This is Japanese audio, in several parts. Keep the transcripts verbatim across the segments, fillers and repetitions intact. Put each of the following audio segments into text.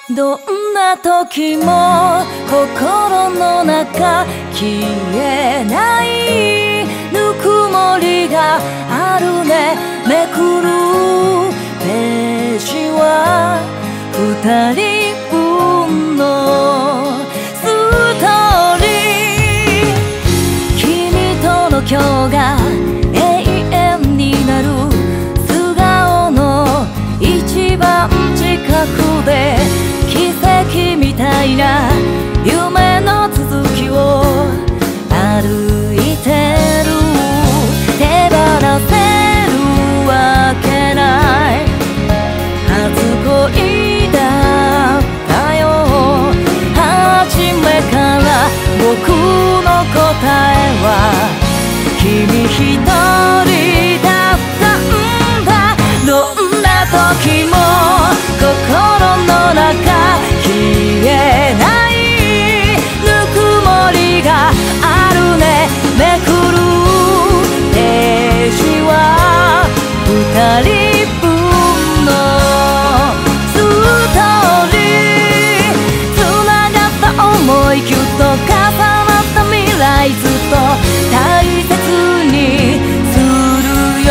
どんな時も心の中消えないぬくもりがあるね。めくるページは二人分のストーリー。君との今日が永遠になる素顔の一番近くで奇跡みたいな夢の続きを歩いてる。手放せるわけない初恋だったよ。初めから僕の答えは君一人だったんだ。どんな時も心の中消えないぬくもりがあるね。めくるページは二人分のストーリー。つながった想いぎゅっと重なった未来ずっと大切にするよ。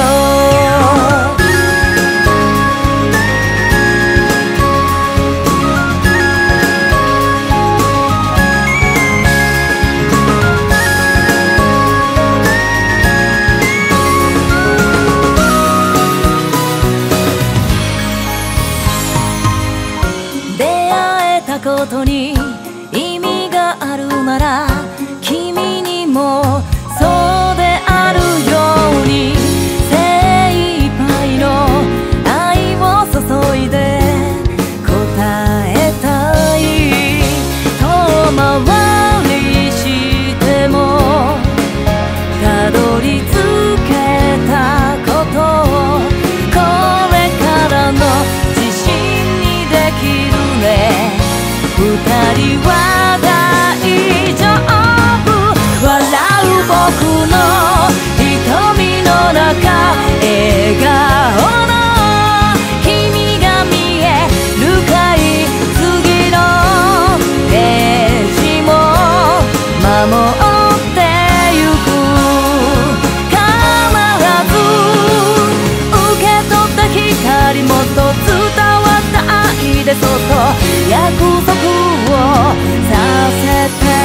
ことに意味があるなら君にもそうであるように精一杯の愛を注いで答えたい。遠回りしてもたどり着けたことをこれからの自信にできるね。二人は大丈夫。笑う僕の瞳の中笑顔の君が見えるかい。次のページも守ってゆく。必ず受け取った光もっと伝わった愛でそっと約束をさせて。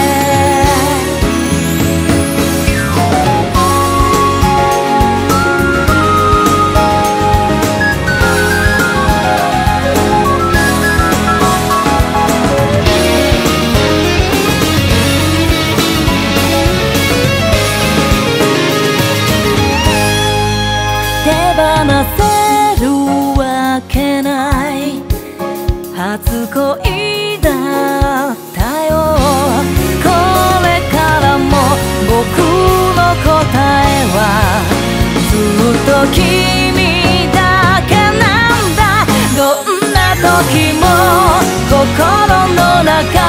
手放せるわけない初恋だったよ。これからも僕の答えはずっと君だけなんだ。どんな時も心の中